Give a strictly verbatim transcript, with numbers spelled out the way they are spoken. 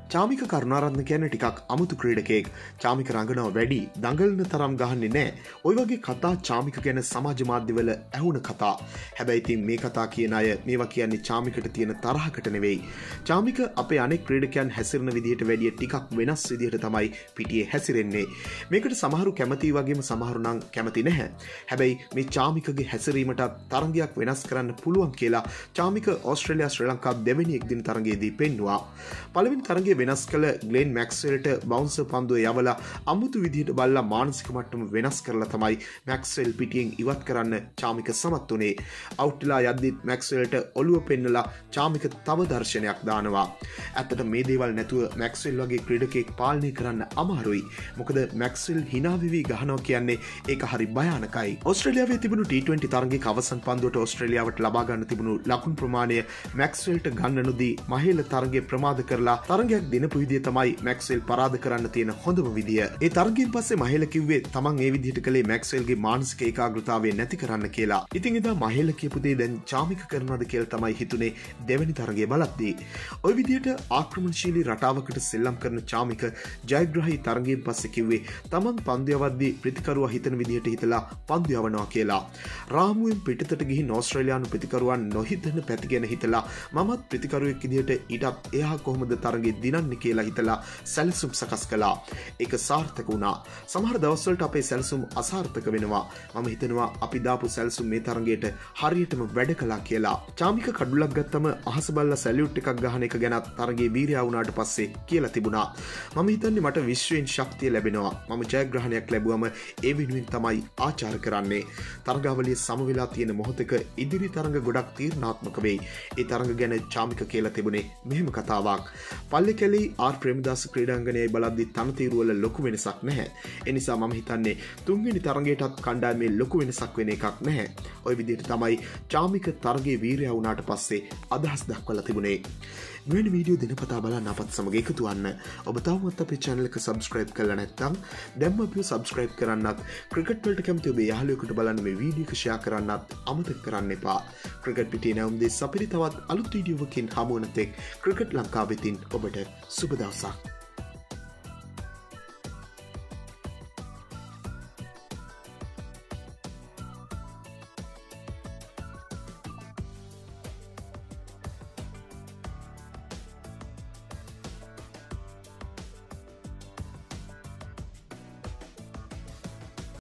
චාමික කරුණාරත්න කියන්නේ ටිකක් අමුතු ක්‍රීඩකයෙක්. චාමික රංගනව වැඩි දඟලන තරම් ගහන්නේ නැහැ. ওই වගේ කතා චාමික ගැන සමාජ මාධ්‍යවල ඇහුණ කතා. හැබැයි ඉතින් මේ කතා කියන අය මේවා කියන්නේ චාමිකට තියෙන තරහකට නෙවෙයි. චාමික අපේ අනෙක් ක්‍රීඩකයන් හැසිරෙන විදිහට වැඩිය ටිකක් වෙනස් විදිහට තමයි පිටියේ හැසිරෙන්නේ. මේකට සමහරු කැමති වගේම සමහරු නම් කැමති නැහැ. හැබැයි මේ චාමිකගේ හැසිරීමට තරංගයක් වෙනස් කරන්න පුළුවන් කියලා චාමික ඕස්ට්‍රේලියා ශ්‍රී ලංකා දෙවෙනි එක්දින තරගයේදී පෙන්වුවා. පළවෙනි තරගයේ වෙනස් කළ ග්ලෙන් මැක්ස්වෙල්ට බවුන්සර් පන්දුව යවලා අමුතු විදිහට බල්ලා මානසික මට්ටම වෙනස් කරලා තමයි මැක්ස්වෙල් පිටියෙන් ඉවත් කරන්න චාමික සමත් වුණේ. අවුට් වෙලා යද්දි මැක්ස්වෙල්ට ඔළුව පෙන්නලා චාමික තව දර්ශනයක් දානවා. ඇත්තට මේ දේවල් නැතුව මැක්ස්වෙල් වගේ ක්‍රීඩකයෙක් පාලනය කරන්න අමාරුයි. මොකද මැක්ස්වෙල් hina වෙවි ගහනවා කියන්නේ ඒක හරි භයානකයි. ඕස්ට්‍රේලියාවේ තිබුණු ටී ට්වෙන්ටි තරගයේ අවසන් පන්දුවට ඕස්ට්‍රේලියාවට ලබා ගන්න තිබුණු ලකුණු ප්‍රමාණය මැක්ස්වෙල්ට ගන්න නොදී මහේල තරගයේ ප්‍රමාද කරලා තරගයක් දිනපු විදිය තමයි මැක්ස්වෙල් පරාද කරන්න තියෙන හොඳම විදිය. ඒ තරගයෙන් පස්සේ මහේල කිව්වේ තමන් ඒ විදිහට කළේ මැක්ස්වෙල්ගේ මානසික ඒකාග්‍රතාවය නැති කරන්න කියලා. ඉතින් එදා මහේල කියපු දේ දැන් චාමික කරනවද කියලා තමයි හිතුනේ දෙවෙනි තරගයේ බලද්දී. ওই විදිහට ආක්‍රමණශීලී රටාවකට සෙල්ලම් කරන චාමික ජයග්‍රහී තරගයෙන් පස්සේ කිව්වේ තමන් පන්දු යවද්දී ප්‍රතිකරුවා හිතන විදිහට හිතලා පන්දු යවනවා කියලා. රාමුවෙන් පිටතට ගිහින් ඕස්ට්‍රේලියානු ප්‍රතිකරුවන් නොහිතන පැති ගැන හිතලා මමත් ප්‍රතිකරුවෙක් විදිහට ඊටත් එහා කොහොමද තරගේ දිනන්නේ කියලා හිතලා සැලසුම් සකස් කළා. ඒක සාර්ථක වුණා. සමහර දවස්වලට අපේ සැලසුම් අසාර්ථක වෙනවා. මම හිතනවා අපි දාපු සැලසුම් මේ තරගයට හරියටම වැඩ කළා කියලා. චාමික කඩුලක් ගත්තම අහස බලලා සැලියුට් එකක් ගහන එක ගැන තරගේ වීරයා වුණාට පස්සේ කියලා තිබුණා. මම හිතන්නේ මට විශ්වයෙන් ශක්තිය ලැබෙනවා. මම ජයග්‍රහණයක් ලැබුවම ඒ වෙනුවෙන් තමයි ආචාර කරන්නේ. තරගාවලිය සම වෙලා තියෙන මොහොතක ඉදිරි තරග ගොඩක් තීරණාත්මක වෙයි. ඒ තරග ගැන චාමික කියලා තිබුණේ මෙහෙම කතාවක්. පල්ලෙකැලේ ආර් ප්‍රේමදාස ක්‍රීඩාංගණයයි බලද්දි තනතිරුවල ලොකු වෙනසක් නැහැ. ඒ නිසා මම හිතන්නේ තුන්වෙනි තරගයටත් කණ්ඩායමේ ලොකු වෙනසක් වෙන එකක් නැහැ. ওই විදිහට තමයි චාමික තරගයේ වීරයා වුණාට පස්සේ අදහස් දක්වලා තිබුණේ. මෙවැනි වීඩියෝ දිනපතා බලන්න අපත් සමග එකතු වන්න. ඔබ තවමත් අපේ channel එක subscribe කරලා නැත්නම් දැන්ම අපිව subscribe කරන්නත්, ක්‍රිකට් වලට කැමති ඔබේ යාළුවෙකුට බලන්න මේ වීඩියෝ එක share කරන්නත් අමතක කරන්න එපා. ක්‍රිකට් පිටේ නැවුම් දෙස් අපිට තවත් අලුත් වීඩියෝවකින් හමු වන තෙක් ක්‍රිකට් ලංකාව වෙතින් ඔබට සුබ දවසක්.